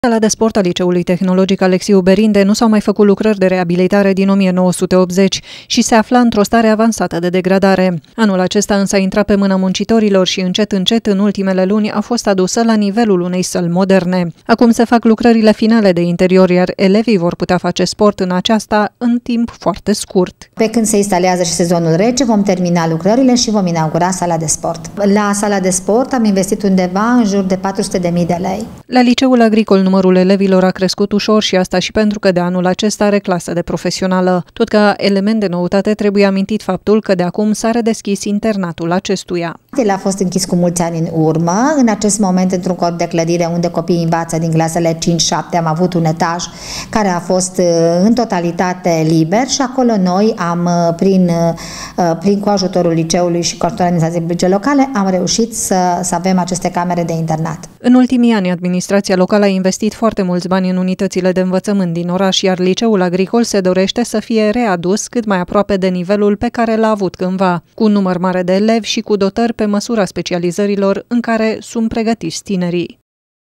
Sala de sport a Liceului Tehnologic Alexiu Berinde nu s-au mai făcut lucrări de reabilitare din 1980 și se afla într-o stare avansată de degradare. Anul acesta însă a intrat pe mâna muncitorilor și încet, încet, în ultimele luni, a fost adusă la nivelul unei săli moderne. Acum se fac lucrările finale de interior, iar elevii vor putea face sport în aceasta în timp foarte scurt. Pe când se instalează și sezonul rece, vom termina lucrările și vom inaugura sala de sport. La sala de sport am investit undeva în jur de 400.000 de lei. La Liceul Agricol numărul elevilor a crescut ușor și asta și pentru că de anul acesta are clasă de profesională. Tot ca element de noutate trebuie amintit faptul că de acum s-a redeschis internatul acestuia. El a fost închis cu mulți ani în urmă. În acest moment, într-un corp de clădire unde copiii învață din clasele 5-7, am avut un etaj care a fost în totalitate liber și acolo noi am, cu ajutorul liceului și Corpul Administrației Publice Locale, am reușit să avem aceste camere de internat. În ultimii ani, administrația locală a investit foarte mulți bani în unitățile de învățământ din oraș, iar Liceul Agricol se dorește să fie readus cât mai aproape de nivelul pe care l-a avut cândva, cu un număr mare de elevi și cu dotări pe măsura specializărilor în care sunt pregătiți tinerii.